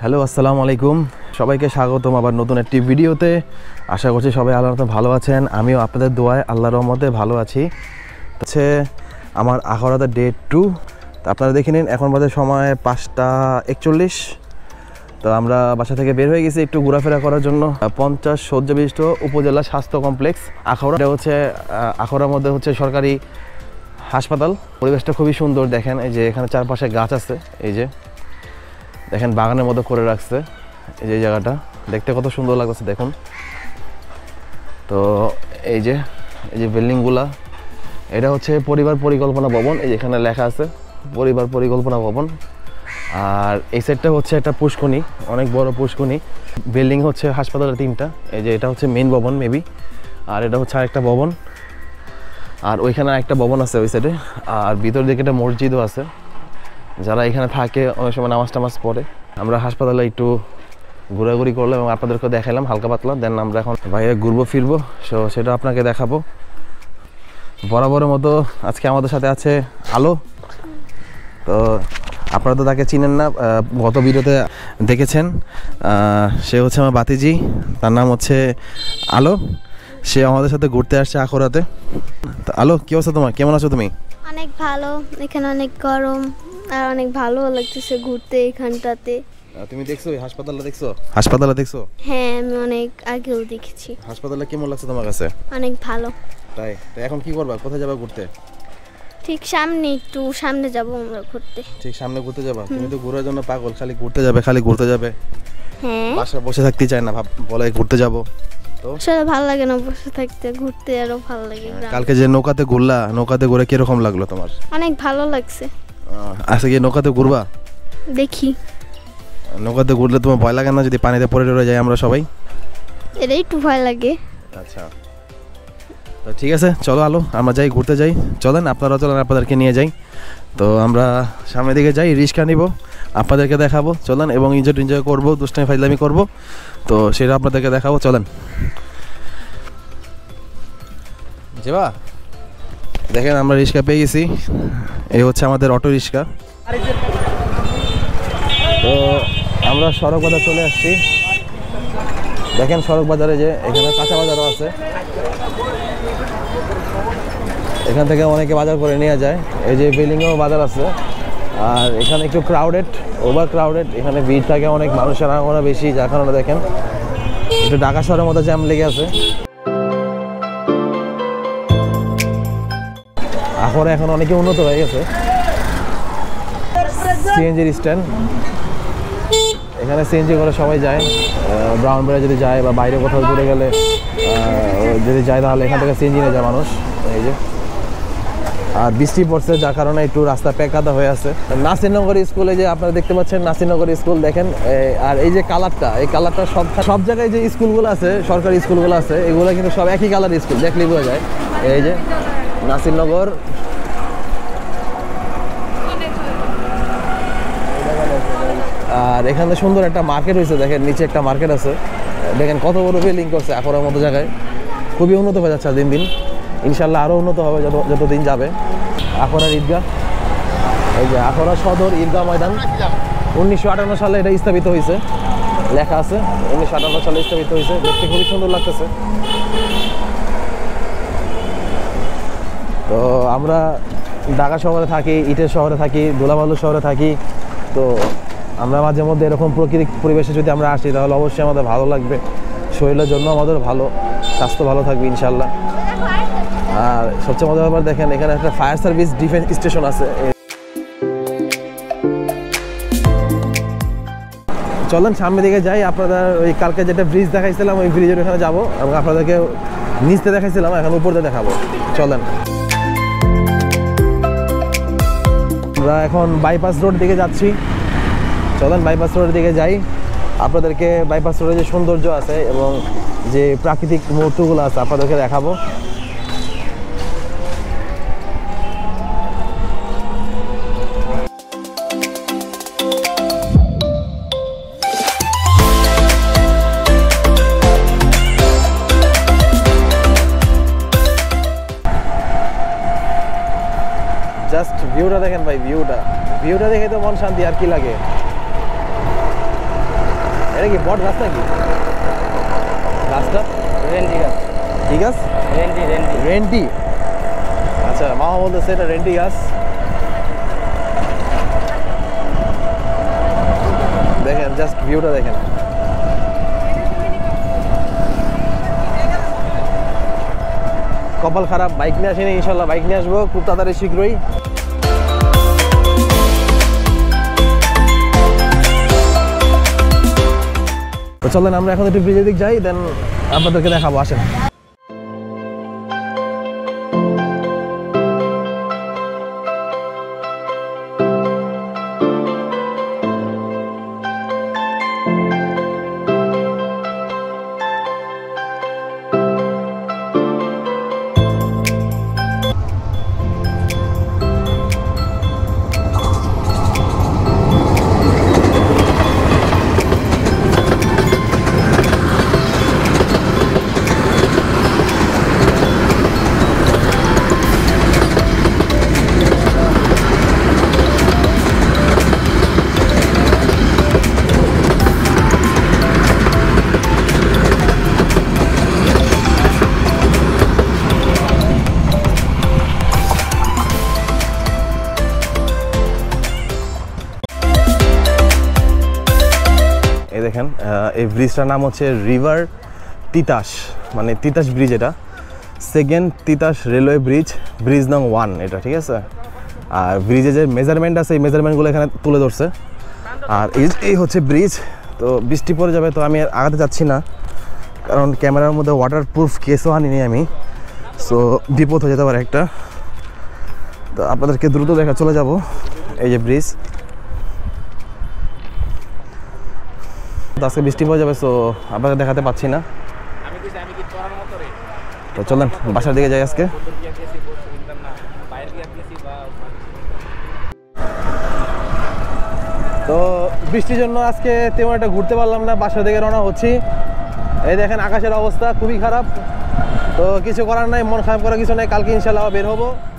Hello আসসালামু আলাইকুম, সবাইকে স্বাগতম আবার নতুন একটি ভিডিওতে। আশা করছি সবাই আল্লাহর রহমতে ভালো আছেন। আমিও আপনাদের দোয়ায় আল্লাহর রহমতে ভালো আছি। হচ্ছে আমার আখাউড়াতে ডে 2। তো আপনারা দেখে নিন, এখন বাজে সময় 5:41। তো আমরা বাসা থেকে বের হয়ে গেছি একটু ঘোরাফেরা করার জন্য 50 শয্যা বিশিষ্ট উপজেলা স্বাস্থ্য কমপ্লেক্স আখাউড়া। এটা হচ্ছে আখাউড়ার মধ্যে হচ্ছে সরকারি হাসপাতাল। পরিবেশটা খুবই সুন্দর, দেখেন এই যে এখানে চারপাশে গাছ আছে, এই যে দেখেন বাগানের মতো করে রাখছে। এই যে জায়গাটা দেখতে কত সুন্দর লাগছে দেখুন। তো এই যে বিল্ডিংগুলা, এটা হচ্ছে পরিবার পরিকল্পনা ভবন। এই যে এখানে লেখা আছে পরিবার পরিকল্পনা ভবন। আর এই সাইডটা হচ্ছে একটা পুষ্করণী, অনেক বড় পুষ্করণী। বিল্ডিং হচ্ছে হাসপাতালের 3টা। এই যে এটা হচ্ছে মেইন ভবন মেবি, আর এটা হচ্ছে আরেকটা ভবন, আর ওইখানে একটা ভবন আছে ওই সাইডে। আর ভিতর দিকে একটা মসজিদও আছে, যারা এখানে থাকে অনেক সময় নামাজ টামাজ পড়ে। আমরা হাসপাতালে একটু ঘোরাঘুরি করলাম এবং আপনাদেরকে দেখালাম হালকা পাতলা। দেন আমরা এখন বাইরে ঘুরবো ফিরবো, সেটা আপনাকে দেখাবো। বরাবরের মতো আজকে আমাদের সাথে আছে আলো। তো আপনারা তো তাকে চিনেন না, গত ভিডিওতে দেখেছেন। সে হচ্ছে আমার বাতিজি, তার নাম হচ্ছে আলো। সে আমাদের সাথে ঘুরতে আসছে আখাউড়াতে। তো আলো, কি অবস্থা তোমার, কেমন আছো তুমি? অনেক ভালো, এখানে অনেক গরম আর অনেক ভালো লাগতেছে ঘুরতে এখানটাতে। তুমি দেখছো হাসপাতালে? হাসপাতালে দেখছো? হ্যাঁ, আমি অনেক আগেও দেখেছি। হাসপাতালে কেমন লাগছে তোমার কাছে? অনেক ভালো। তাই? তো এখন কি করবা, কোথায় যাবা ঘুরতে? ঠিক সামনে, একটু সামনে যাব আমরা ঘুরতে। ঠিক সামনে ঘুরতে যাবা? তুমি তো ঘোরার জন্য পাগল, খালি ঘুরতে যাবে। হ্যাঁ, বাসায় বসে থাকতে চায় না, বলে ঘুরতে যাব। তো আসলে ভালো লাগে না বসে থাকতে, ঘুরতে আরো ভালো লাগে। কালকে যে নৌকাতে ঘুরলা, নৌকাতে ঘুরে কিরকম লাগলো তোমার? অনেক ভালো লাগছে। আজকে কি নৌকাতে ঘুরবা? দেখি। নৌকাতে ঘুরলে তোমার ভয় লাগে না যদি পানিতে পড়ে যাই আমরা সবাই? এটাই একটু ভয় লাগে। আচ্ছা, তো ঠিক আছে, চলো আলো আমরা যাই, ঘুরতে যাই। চলেন, আপনারা চলেন, আপনাদেরকে নিয়ে যাই। তো আমরা সামনের দিকে যাই, রিস্কা নিব, আপনাদেরকে দেখাবো। চলেন, এবং এনজয় করবো, দুষ্টামি ফাইজলামি করবো। তো সেটা আপনাদেরকে দেখাবো, চলেন। যেবা দেখেন আমরা রিস্কা পেয়ে গেছি। এই হচ্ছে আমাদের অটো রিস্কা। তো আমরা সড়ক বাজার চলে আসছি। দেখেন সড়ক বাজারে যে এখানে কাঁচা বাজারও আছে, এখান থেকে অনেকে বাজার করে নিয়ে যায়। এই যে বিল্ডিংয়েও বাজার আছে। আর এখানে একটু ক্রাউডেড, ওভার ক্রাউডেড, এখানে ভিড় থাকে অনেক, মানুষের আনাগোনা বেশি, যার কারণে দেখেন একটু ঢাকা শহরের মতো জ্যাম লেগে আছে। আখাউড়া এখন অনেকে উন্নত হয়ে গেছে। সিএনজির স্ট্যান্ড, এখানে সিএনজি করে সবাই যায়। ব্রাউনবাড়ি যদি যায় বা বাইরে কোথাও ঘুরে গেলে যদি যায়, তাহলে এখান থেকে সিএনজি নিয়ে যায় মানুষ। এই যে, আর বৃষ্টি পড়ছে যার কারণে একটু রাস্তা প্যাকাদা হয়ে আছে। নাসিরনগর স্কুলে যে আপনারা দেখতে পাচ্ছেন, নাসিরনগর স্কুল দেখেন। আর এই যে কালারটা, এই কালারটা সব জায়গায় যে স্কুলগুলো আছে, সরকারি স্কুলগুলো আছে, এগুলো কিন্তু সব একই কালার স্কুল, দেখলেই বোঝা যায়। এই যে নাসিরনগর। আর এখানে সুন্দর একটা মার্কেট হয়েছে, দেখেন নিচে একটা মার্কেট আছে। দেখেন কত বড় বিল্ডিং করছে আখাউড়ার মতো জায়গায়। খুবই উন্নত হয়ে যাচ্ছে দিন দিন, ইনশাল্লাহ আরও উন্নত হবে যতদিন যাবে। আখাউড়ার ঈদগাহ, এই যে আখাউড়া সদর ঈদগাহ ময়দান। 1958 সালে এটা স্থাপিত হয়েছে, লেখা আছে 1958 সালে স্থাপিত হয়েছে। দেখতে খুবই সুন্দর লাগতেছে। তো আমরা ঢাকা শহরে থাকি, ইটের শহরে থাকি, ধুলাবালুর শহরে থাকি। তো আমরা মাঝে মধ্যে এরকম প্রাকৃতিক পরিবেশে যদি আমরা আসি, তাহলে অবশ্যই আমাদের ভালো লাগবে, শরীরের জন্য আমাদের ভালো, স্বাস্থ্য ভালো থাকবে ইনশাল্লাহ। আর সবচেয়ে মজার ব্যাপার দেখেন, এখানে একটা ফায়ার সার্ভিস ডিফেন্স স্টেশন আছে। চলেন সামনের দিকে যাই। আপনাদের ওই কালকে যেটা ব্রিজ দেখাইছিলাম, ওই ব্রিজের ওখানে যাবো এবং আপনাদেরকে নিচতে দেখাইছিলাম, এখন উপরতে দেখাবো। চলেন, আমরা এখন বাইপাস রোড দিকে যাচ্ছি। চলেন বাইপাস রোডের দিকে যাই, আপনাদেরকে বাইপাস রোডে যে সৌন্দর্য আছে এবং যে প্রাকৃতিক মুহূর্তগুলো আছে আপনাদেরকে দেখাবো। জাস্ট ভিউটা দেখেন ভাই, ভিউটা দেখে তো মন শান্তি, আর কি লাগে। এটা কি বট গাছ নাকি গাছটা? রেন্টি গাছ। কি গাছ? রেন্টি রেন্টি রেন্টি। আচ্ছা মামা বলতেছে এটা রেন্টি গাছ। দেখেন জাস্ট ভিউটা দেখেন। কপাল খারাপ, বাইক নিয়ে আসেনি, ইনশাল্লাহ বাইক নিয়ে আসবো খুব তাড়াতাড়ি শীঘ্রই। তো চলেন আমরা এখন একটু ব্রিজের দিক যাই, দেন আপনাদেরকে দেখাবো, আসেন। এই দেখেন এই ব্রিজটার নাম হচ্ছে রিভার তিতাস, মানে তিতাস ব্রিজ। এটা second Titas railway bridge, bridge নং 1 এটা, ঠিক আছে। আর ব্রিজে যে মেজারমেন্ট আছে এই মেজারমেন্টগুলো এখানে তুলে ধরছে। আর এই হচ্ছে ব্রিজ। তো বৃষ্টি পড়ে যাবে, তো আমি আর আগাতে যাচ্ছি না, কারণ ক্যামেরার মধ্যে ওয়াটারপ্রুফ কেসও আনিনি আমি, সো বিপদ হয়ে যেতে পারে একটা। তো আপনাদেরকে দ্রুত দেখা চলে যাব। এই যে ব্রিজ, আজকে বৃষ্টি পড়ে যাবে, সো আপনাদের দেখাতে পাচ্ছি না। তো চলেন বাসার দিকে যাই আজকে। তো বৃষ্টির জন্য আজকে তেমন একটা ঘুরতে পারলাম না, বাসার দিকে রওনা হচ্ছি। এই দেখেন আকাশের অবস্থা খুবই খারাপ, তো কিছু করার নাই, মন খারাপ করার কিছু নাই, কালকে ইনশাল্লাহ বের হবো।